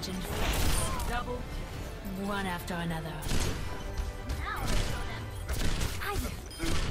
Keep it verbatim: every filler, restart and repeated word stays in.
imagined fates. Double. One after another. Now I show them. I